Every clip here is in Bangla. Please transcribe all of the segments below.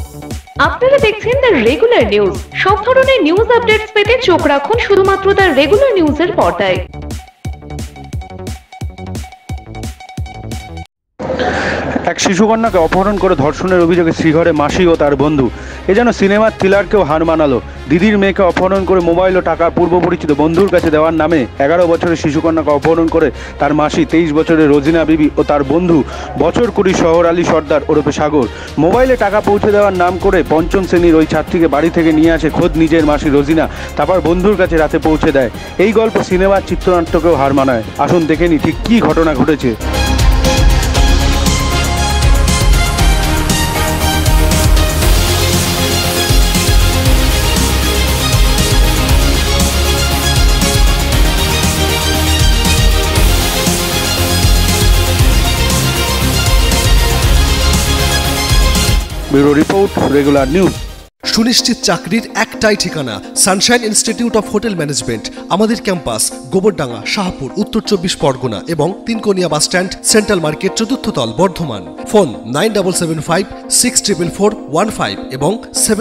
আপনারা দেখছেন দ্য রেগুলার নিউজ। সব ধরনের নিউজ আপডেটস পেতে চোখ রাখুন শুধুমাত্র দ্য রেগুলার নিউজের পর্দায়। এক শিশুকন্যাকে অপহরণ করে ধর্ষণের অভিযোগে শ্রীঘরে মাসি ও তার বন্ধু। এ যেন সিনেমার থ্রিলারকেও হার মানালো। দিদির মেয়েকে অপহরণ করে মোবাইল ও টাকা পূর্ব পরিচিত বন্ধুর কাছে দেওয়ার নামে 11 বছরের শিশুকন্যাকে অপহরণ করে তার মাসি 23 বছরের রোজিনা বিবি ও তার বন্ধু বছর 20 শহর আলী সর্দার ওরফে সাগর মোবাইলে টাকা পৌঁছে দেওয়ার নাম করে পঞ্চম শ্রেণীর ওই ছাত্রীকে বাড়ি থেকে নিয়ে আসে খোদ নিজের মাসি রোজিনা, তারপর বন্ধুর কাছে রাতে পৌঁছে দেয়। এই গল্প সিনেমার চিত্রনাট্যকেও হার মানায়। আসুন দেখে নি ঠিক কী ঘটনা ঘটেছে। Bureau report, regular news. সুনিশ্চিত চাকরির একটাই ঠিকানা, Sunshine Institute of Hotel Management. আমাদের ক্যাম্পাস গোবরডাঙ্গা, শাহপুর, উত্তর 24 পরগনা এবং Tinkonia bus stand, Central Market, চতুর্থ তল, বর্ধমান। ফোন 9775644415 এবং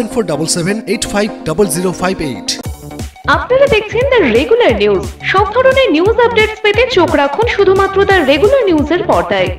7477850058। আপনারা দেখছেন দ্য রেগুলার নিউজ। সব ধরনের নিউজ আপডেটস পেতে চোখ রাখুন শুধুমাত্র দ্য রেগুলার নিউজের পর্দায়।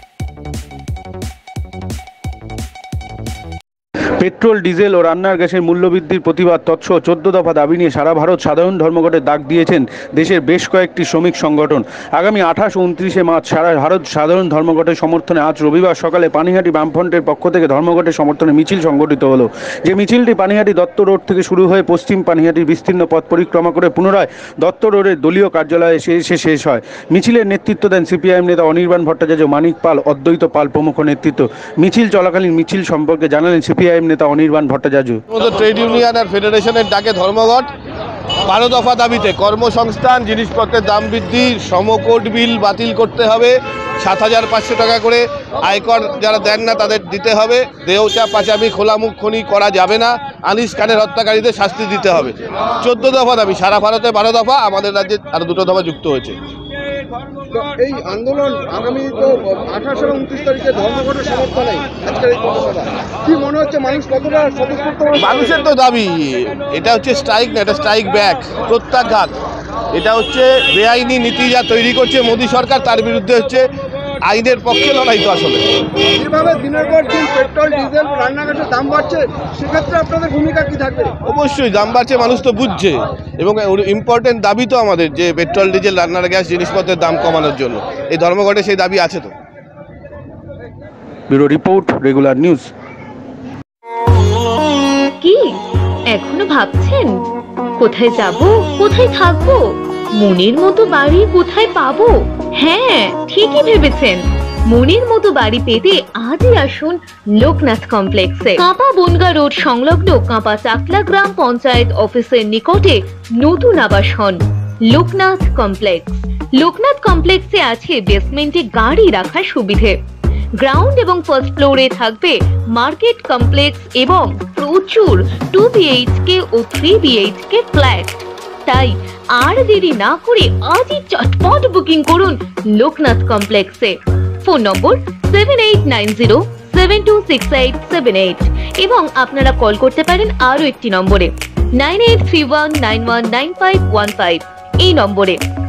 পেট্রোল, ডিজেল ও রান্নার গ্যাসের মূল্যবৃদ্ধির প্রতিবাদ তৎসহ 14 দফা দাবি নিয়ে সারা ভারত সাধারণ ধর্মঘটের ডাক দিয়েছেন দেশের বেশ কয়েকটি শ্রমিক সংগঠন। আগামী 28 ও 29 মার্চ সারা ভারত সাধারণ ধর্মঘটের সমর্থনে আজ রবিবার সকালে পানিহাটি বামফ্রন্টের পক্ষ থেকে ধর্মঘটের সমর্থনে মিছিল সংগঠিত হলো। যে মিছিলটি পানিহাটি দত্ত রোড থেকে শুরু হয়ে পশ্চিম পানিহাটির বিস্তীর্ণ পথ পরিক্রমা করে পুনরায় দত্ত রোডের দলীয় কার্যালয়ে এসে শেষ হয়। মিছিলের নেতৃত্ব দেন সিপিআইএম নেতা অনির্বাণ ভট্টাচার্য, মানিক পাল, অদ্বৈত পাল প্রমুখ নেতৃত্ব। মিছিল চলাকালীন মিছিল সম্পর্কে জানালেন সিপিআইএম নেতা অনির্বাণ ভট্টাচার্য। ট্রেড ইউনিয়ন আর ফেডারেশনের ডাকে ধর্মঘট 12 দফা দাবিতে কর্মসংস্থান, জিনিসপত্রের দাম বৃদ্ধি, সমকোট বিল বাতিল করতে হবে, 7500 টাকা করে আয়কর যারা দেন না তাদের দিতে হবে, দেহচা পাচামি খোলামুখ খনি করা যাবে না, আনিস খানের হত্যাকারীদের শাস্তি দিতে হবে। 14 দফা দাবি, সারা ভারতে 12 দফা, আমাদের রাজ্যে আরো 2 দফা যুক্ত হয়েছে। এই আন্দোলন আগামী তো 28 এবং 29 তারিখে ধর্মঘটের সমর্থনে আজকের এই কর্মসভা, কি মনে হচ্ছে মানুষ কতটা স্বতঃস্ফূর্ত? মানুষের তো দাবি, এটা হচ্ছে স্ট্রাইক না, এটা স্ট্রাইক ব্যাক, প্রত্যাঘাত। এটা হচ্ছে বেআইনি নীতি যা তৈরি করছে মোদী সরকার, তার বিরুদ্ধে হচ্ছে আইনের পক্ষে লড়াই। তো আসলে যেভাবে দিনের পর দিন পেট্রোল, ডিজেল, রান্না গ্যাসের দাম বাড়ছে, সেক্ষেত্রে আপনাদের ভূমিকা কি থাকবে? অবশ্যই দাম বাড়ছে, মানুষ তো বুঝছে, এবং ইম্পর্টেন্ট দাবি তো আমাদের যে পেট্রোল, ডিজেল, রান্নার গ্যাস জিনিসপত্রের দাম কমানোর জন্য এই ধর্মঘটে সেই দাবি আছে। তো ব্যুরো রিপোর্ট, রেগুলার নিউজ। কি এখনো ভাবছেন কোথায় যাব, কোথায় থাকবো, মনের মতো বাড়ি কোথায় পাবো? হ্যাঁ, ঠিকই ভেবেছেন। মনের মতো বাড়ি পেতে আজই আসুন লোকনাথ কমপ্লেক্সে। কাঁপা বনগা রোড সংলগ্ন কাঁপা চাকলা গ্রাম পঞ্চায়েত অফিসের নিকটে নতুন আবাসন লোকনাথ কমপ্লেক্স। লোকনাথ কমপ্লেক্সে আছে বেসমেন্টে গাড়ি রাখার সুবিধে, গ্রাউন্ড এবং ফার্স্ট ফ্লোরে থাকবে মার্কেট কমপ্লেক্স এবং প্রচুর 2 BHK ও 3 BHK ফ্ল্যাট। তাই আর দেরি না করে আজই চটপট বুকিং করুন লোকনাথ কমপ্লেক্সে। ফোন নম্বর 7890726878 এবং আপনারা কল করতে পারেন আরো একটি নম্বরে 9831919515 এই নম্বরে।